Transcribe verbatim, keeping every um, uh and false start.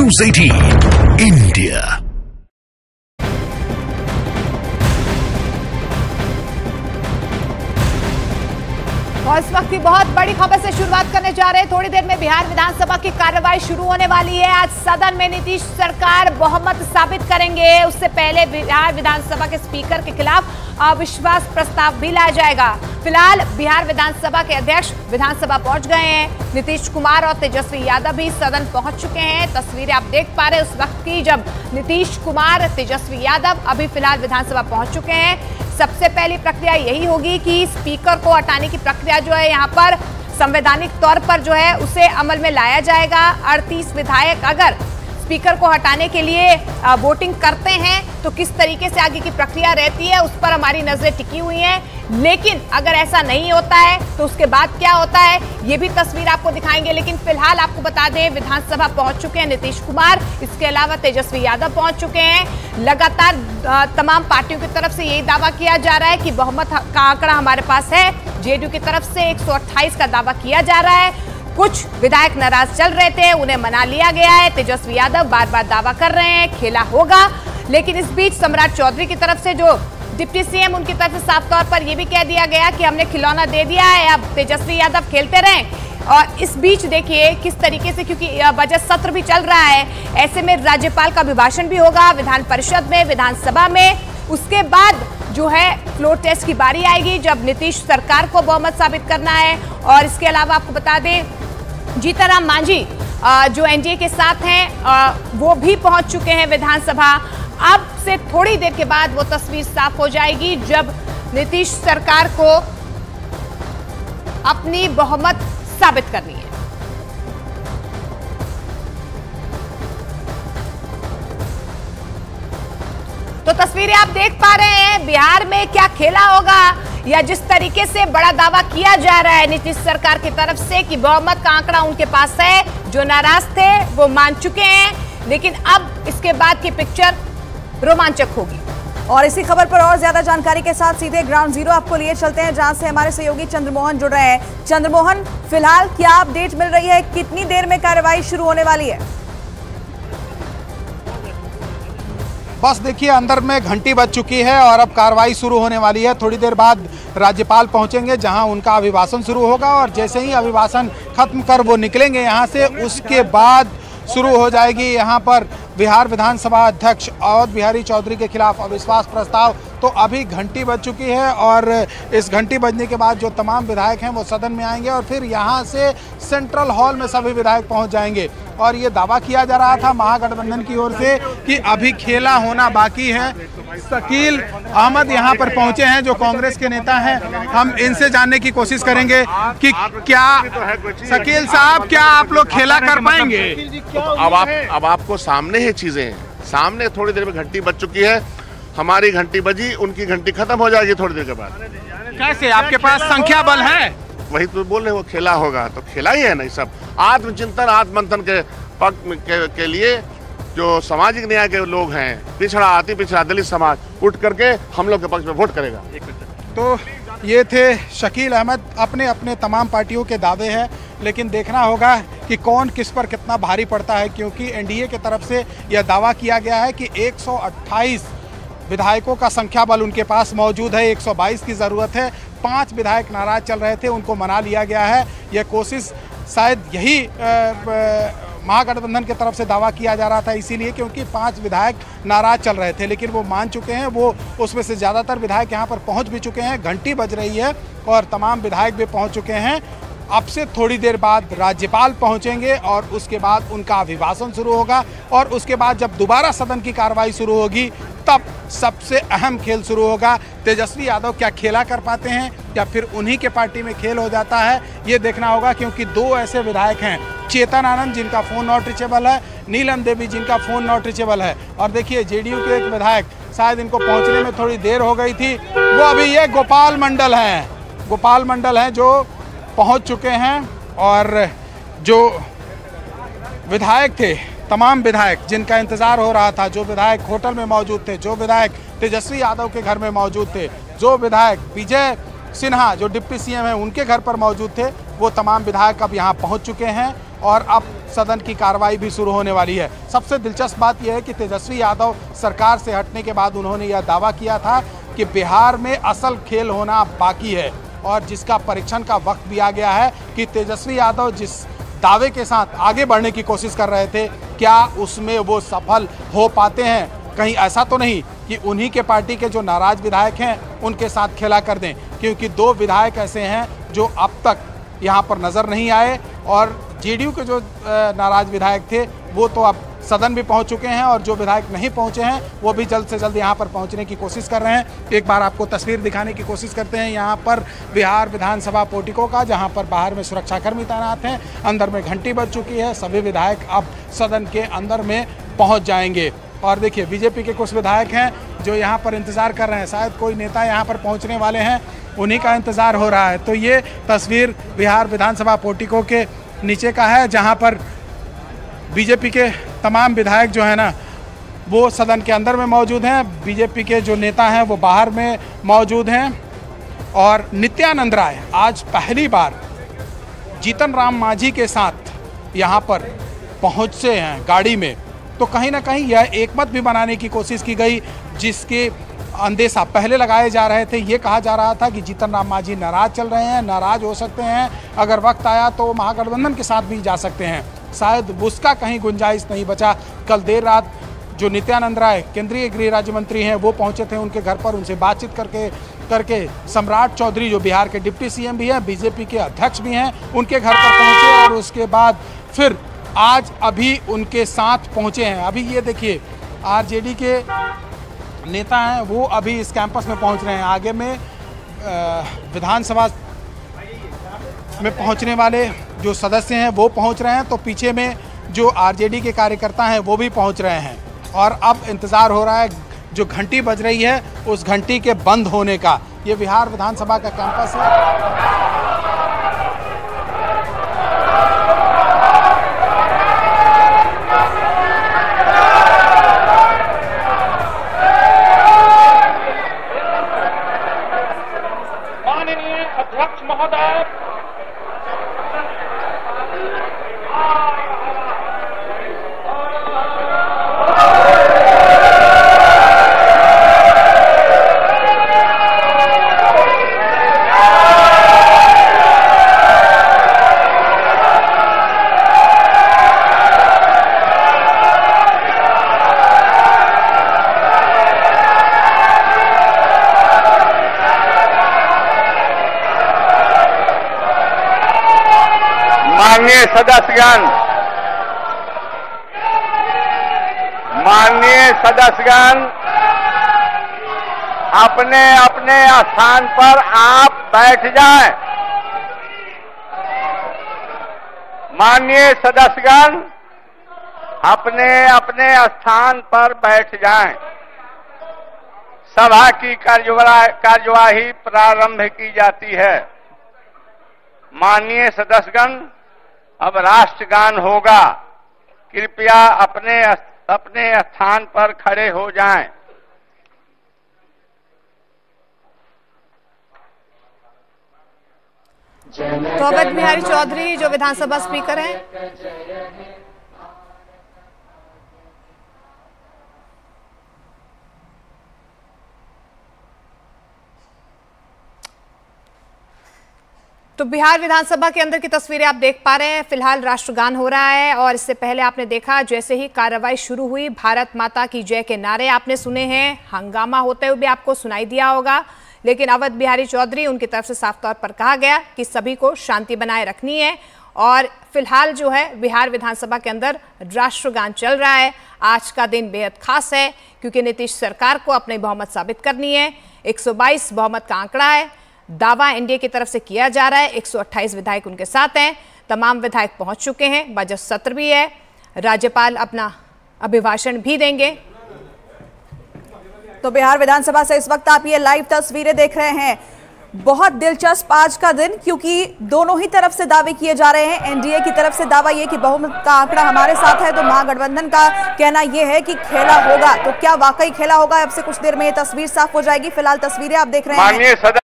News अठारह India. और इस वक्त की बहुत बड़ी खबर से शुरुआत करने जा रहे हैं। थोड़ी देर में बिहार विधानसभा की कार्रवाई शुरू होने वाली है। आज सदन में नीतीश सरकार बहुमत साबित करेंगे। उससे पहले बिहार विधानसभा के स्पीकर के खिलाफ अविश्वास प्रस्ताव भी लाया जाएगा। फिलहाल बिहार विधानसभा के अध्यक्ष विधानसभा पहुंच गए हैं। नीतीश कुमार और तेजस्वी यादव भी सदन पहुंच चुके हैं। तस्वीरें आप देख पा रहे हैं उस वक्त की जब नीतीश कुमार, तेजस्वी यादव अभी फिलहाल विधानसभा पहुंच चुके हैं। सबसे पहली प्रक्रिया यही होगी कि स्पीकर को हटाने की प्रक्रिया जो है यहाँ पर संवैधानिक तौर पर जो है उसे अमल में लाया जाएगा। अड़तीस विधायक अगर स्पीकर को हटाने के लिए वोटिंग करते हैं तो किस तरीके से आगे की प्रक्रिया रहती है उस पर हमारी नजरें टिकी हुई हैं। लेकिन अगर ऐसा नहीं होता है तो उसके बाद क्या होता है ये भी तस्वीर आपको दिखाएंगे। लेकिन फिलहाल आपको बता दें विधानसभा पहुंच चुके हैं नीतीश कुमार, इसके अलावा तेजस्वी यादव पहुंच चुके हैं। लगातार तमाम पार्टियों की तरफ से यही दावा किया जा रहा है कि बहुमत का आंकड़ा हमारे पास है। जेडीयू की तरफ से एक सौ अट्ठाईस का दावा किया जा रहा है। कुछ विधायक नाराज चल रहे थे, उन्हें मना लिया गया है। तेजस्वी यादव बार बार दावा कर रहे हैं खेला होगा। लेकिन इस बीच सम्राट चौधरी की तरफ से जो डिप्टी सीएम उनकी तरफ से साफ तौर पर यह भी कह दिया गया कि हमने खिलौना दे दिया है, अब तेजस्वी यादव खेलते रहें। और इस बीच देखिए किस तरीके से, क्योंकि बजट सत्र भी चल रहा है, ऐसे में राज्यपाल का अभिभाषण भी होगा विधान परिषद में, विधानसभा में। उसके बाद जो है फ्लोर टेस्ट की बारी आएगी जब नीतीश सरकार को बहुमत साबित करना है। और इसके अलावा आपको बता दें जीतन मांझी जो एनडीए के साथ हैं वो भी पहुंच चुके हैं विधानसभा। अब से थोड़ी देर के बाद वो तस्वीर साफ हो जाएगी जब नीतीश सरकार को अपनी बहुमत साबित करनी है। तो तस्वीरें आप देख पा रहे हैं बिहार में क्या खेला होगा, या जिस तरीके से बड़ा दावा किया जा रहा है नीतीश सरकार की तरफ से कि बहुमत का आंकड़ा उनके पास है। जो नाराज थे वो मान चुके हैं, लेकिन अब इसके बाद की पिक्चर रोमांचक होगी। और इसी खबर पर और ज्यादा जानकारी के साथ सीधे ग्राउंड जीरो आपको लिए चलते हैं जहां से हमारे सहयोगी चंद्रमोहन जुड़ रहे हैं। चंद्रमोहन, फिलहाल क्या अपडेट मिल रही है, कितनी देर में कार्रवाई शुरू होने वाली है? बस देखिए अंदर में घंटी बज चुकी है और अब कार्रवाई शुरू होने वाली है। थोड़ी देर बाद राज्यपाल पहुंचेंगे जहां उनका अभिभाषण शुरू होगा और जैसे ही अभिभाषण खत्म कर वो निकलेंगे यहां से, उसके बाद शुरू हो जाएगी यहां पर बिहार विधानसभा अध्यक्ष अवध बिहारी चौधरी के खिलाफ अविश्वास प्रस्ताव। तो अभी घंटी बज चुकी है और इस घंटी बजने के बाद जो तमाम विधायक हैं वो सदन में आएंगे और फिर यहाँ से सेंट्रल हॉल में सभी विधायक पहुँच जाएंगे। और ये दावा किया जा रहा था महागठबंधन की ओर से कि अभी खेला होना बाकी है। शकील अहमद यहाँ पर पहुँचे हैं जो कांग्रेस के नेता हैं, हम इनसे जानने की कोशिश करेंगे कि क्या शकील साहब क्या आप लोग खेला कर पाएंगे? अब आप अब आपको सामने है चीजें, सामने थोड़ी देर में घंटी बज चुकी है, हमारी घंटी बजी, उनकी घंटी खत्म हो जाएगी थोड़ी देर के बाद। कैसे आपके पास संख्या बल है? वही तो बोल रहे वो खेला होगा, तो खेला ही है नहीं। सब आत्मचिंतन आत्ममंथन के पक्ष के, के लिए जो सामाजिक न्याय के लोग हैं, पिछड़ा अति पिछड़ा दलित समाज उठ करके हम लोग के पक्ष में वोट करेगा। तो ये थे शकील अहमद, अपने अपने तमाम पार्टियों के दावे हैं, लेकिन देखना होगा कि कौन किस पर कितना भारी पड़ता है, क्योंकि एनडीए की तरफ से यह दावा किया गया है कि एक सौ अट्ठाईस विधायकों का संख्या बल उनके पास मौजूद है, एक सौ बाईस की ज़रूरत है। पांच विधायक नाराज चल रहे थे, उनको मना लिया गया है। यह कोशिश शायद यही महागठबंधन की तरफ से दावा किया जा रहा था, इसीलिए क्योंकि पांच विधायक नाराज चल रहे थे, लेकिन वो मान चुके हैं। वो उसमें से ज़्यादातर विधायक यहाँ पर पहुँच भी चुके हैं। घंटी बज रही है और तमाम विधायक भी पहुँच चुके हैं। अब से थोड़ी देर बाद राज्यपाल पहुंचेंगे और उसके बाद उनका अभिभाषण शुरू होगा और उसके बाद जब दोबारा सदन की कार्रवाई शुरू होगी तब सबसे अहम खेल शुरू होगा। तेजस्वी यादव क्या खेला कर पाते हैं या फिर उन्हीं के पार्टी में खेल हो जाता है, ये देखना होगा, क्योंकि दो ऐसे विधायक हैं, चेतन आनंद जिनका फ़ोन नॉट रीचेबल है, नीलम देवी जिनका फ़ोन नॉट रीचेबल है। और देखिए जेडीयू के एक विधायक, शायद इनको पहुँचने में थोड़ी देर हो गई थी, वो अभी ये गोपाल मंडल हैं, गोपाल मंडल हैं जो पहुंच चुके हैं। और जो विधायक थे, तमाम विधायक जिनका इंतज़ार हो रहा था, जो विधायक होटल में मौजूद थे, जो विधायक तेजस्वी यादव के घर में मौजूद थे, जो विधायक विजय सिन्हा जो डिप्टी सीएम हैं उनके घर पर मौजूद थे, वो तमाम विधायक अब यहाँ पहुँच चुके हैं और अब सदन की कार्रवाई भी शुरू होने वाली है। सबसे दिलचस्प बात यह है कि तेजस्वी यादव सरकार से हटने के बाद उन्होंने यह दावा किया था कि बिहार में असल खेल होना बाकी है, और जिसका परीक्षण का वक्त भी आ गया है कि तेजस्वी यादव जिस दावे के साथ आगे बढ़ने की कोशिश कर रहे थे, क्या उसमें वो सफल हो पाते हैं। कहीं ऐसा तो नहीं कि उन्हीं के पार्टी के जो नाराज विधायक हैं उनके साथ खेला कर दें, क्योंकि दो विधायक ऐसे हैं जो अब तक यहाँ पर नज़र नहीं आए, और जेडीयू के जो नाराज विधायक थे वो तो अब सदन भी पहुंच चुके हैं, और जो विधायक नहीं पहुंचे हैं वो भी जल्द से जल्द यहां पर पहुंचने की कोशिश कर रहे हैं। एक बार आपको तस्वीर दिखाने की कोशिश करते हैं यहां पर बिहार विधानसभा पोर्टिको का, जहां पर बाहर में सुरक्षाकर्मी तैनात हैं, अंदर में घंटी बज चुकी है, सभी विधायक अब सदन के अंदर में पहुँच जाएंगे। और देखिए बीजेपी के कुछ विधायक हैं जो यहाँ पर इंतज़ार कर रहे हैं, शायद कोई नेता यहाँ पर पहुँचने वाले हैं, उन्हीं का इंतज़ार हो रहा है। तो ये तस्वीर बिहार विधानसभा पोर्टिको के नीचे का है, जहाँ पर बीजेपी के तमाम विधायक जो है ना वो सदन के अंदर में मौजूद हैं, बीजेपी के जो नेता हैं वो बाहर में मौजूद हैं। और नित्यानंद राय आज पहली बार जीतन राम मांझी के साथ यहाँ पर पहुँचे हैं गाड़ी में, तो कहीं ना कहीं यह एकमत भी बनाने की कोशिश की गई, जिसके अंदेशा पहले लगाए जा रहे थे। ये कहा जा रहा था कि जीतन राम मांझी नाराज चल रहे हैं, नाराज हो सकते हैं, अगर वक्त आया तो महागठबंधन के साथ भी जा सकते हैं। शायद उसका कहीं गुंजाइश नहीं बचा। कल देर रात जो नित्यानंद राय केंद्रीय गृह राज्य मंत्री हैं वो पहुंचे थे उनके घर पर, उनसे बातचीत करके करके सम्राट चौधरी जो बिहार के डिप्टी सीएम भी हैं, बीजेपी के अध्यक्ष भी हैं, उनके घर पर पहुंचे, और उसके बाद फिर आज अभी उनके साथ पहुंचे हैं। अभी ये देखिए आरजेडी के नेता हैं वो अभी इस कैंपस में पहुंच रहे हैं, आगे में विधानसभा में पहुंचने वाले जो सदस्य हैं वो पहुंच रहे हैं, तो पीछे में जो आरजेडी के कार्यकर्ता हैं वो भी पहुंच रहे हैं। और अब इंतज़ार हो रहा है जो घंटी बज रही है उस घंटी के बंद होने का। ये बिहार विधानसभा का कैंपस है। माननीय अध्यक्ष महोदय, माननीय सदस्यगण, माननीय सदस्यगण, अपने अपने स्थान पर आप बैठ जाएं। माननीय सदस्यगण, अपने अपने स्थान पर बैठ जाएं। सभा की कार्यवाही प्रारंभ की जाती है। माननीय सदस्यगण, अब राष्ट्रगान होगा। कृपया अपने अपने स्थान पर खड़े हो जाएं। तो अवध बिहारी चौधरी जो विधानसभा स्पीकर हैं, तो बिहार विधानसभा के अंदर की तस्वीरें आप देख पा रहे हैं। फिलहाल राष्ट्रगान हो रहा है, और इससे पहले आपने देखा जैसे ही कार्रवाई शुरू हुई भारत माता की जय के नारे आपने सुने हैं, हंगामा होते हुए भी आपको सुनाई दिया होगा। लेकिन अवध बिहारी चौधरी उनकी तरफ से साफ तौर पर कहा गया कि सभी को शांति बनाए रखनी है, और फिलहाल जो है बिहार विधानसभा के अंदर राष्ट्रगान चल रहा है। आज का दिन बेहद खास है क्योंकि नीतीश सरकार को अपनी बहुमत साबित करनी है। एक सौ बाईस बहुमत का आंकड़ा है, दावा एनडीए की तरफ से किया जा रहा है। एक सौ अट्ठाईस विधायक उनके साथ हैं, तमाम विधायक पहुंच चुके हैं, बजट सत्र भी है, राज्यपाल अपना अभिभाषण भी देंगे। तो बिहार विधानसभा से इस वक्त आप ये लाइव तस्वीरें देख रहे हैं। बहुत दिलचस्प आज का दिन, क्योंकि दोनों ही तरफ से दावे किए जा रहे हैं। एनडीए की तरफ से दावा ये कि बहुमत का आंकड़ा हमारे साथ है, तो महागठबंधन का कहना यह है कि खेला होगा। तो क्या वाकई खेला होगा? अब से कुछ देर में ये तस्वीर साफ हो जाएगी। फिलहाल तस्वीरें आप देख रहे हैं।